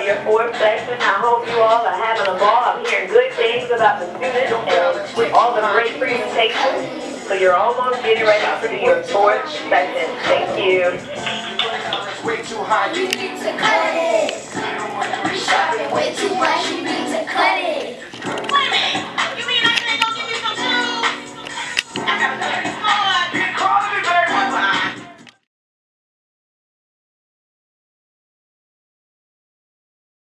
your fourth session. I hope you all are having a ball. I'm hearing good things about the students and all the great presentations. So you're almost getting ready for your fourth session. Thank you. Way too high. You need to cut it. You're sharpening way too much. You need to cut it.